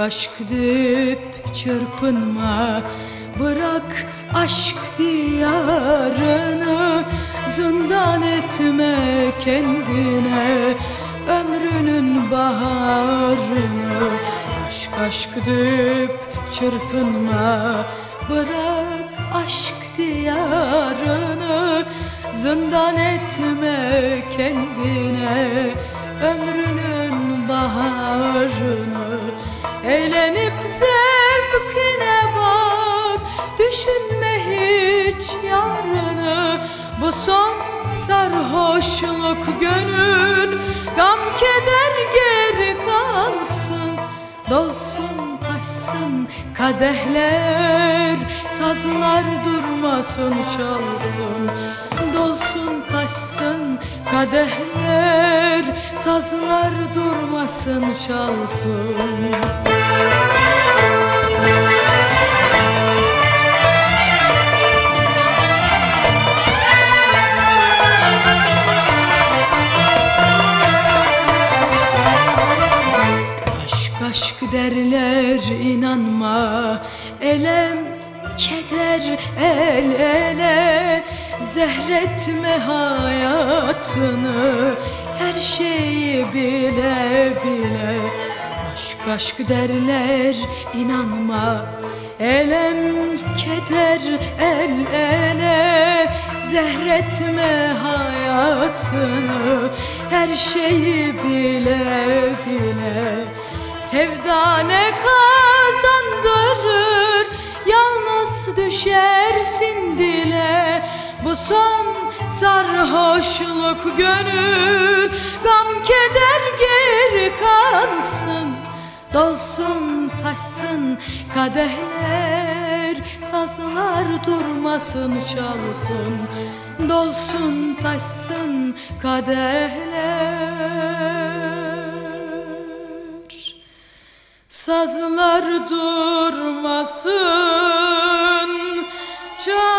aşk deyip çırpınma, bırak aşk diyarını, zindan etme kendine ömrünün baharını. Aşk aşk deyip çırpınma, bırak aşk diyarını, zindan etme kendine ömrünün baharını. Eğlenip zevkine bak, düşünme hiç yarını. Bu son sarhoşluk gönül, gam keder geri kalsın. Dolsun taşsın kadehler, sazlar durmasın çalsın. Dolsun taşsın kadehler, sazlar durmasın çalsın. Aşk derler inanma, elem keder el ele, zehretme hayatını her şeyi bile bile. Aşk aşk derler inanma, elem keder el ele, zehretme hayatını her şeyi bile bile. Sevda ne kazandırır, yalnız düşersin dile. Bu son sarhoşluk gönül, gam keder geri kalsın. Dolsun taşsın kadehler, sazlar durmasın çalsın. Dolsun taşsın kadehler, sazlar durmasın çalsın.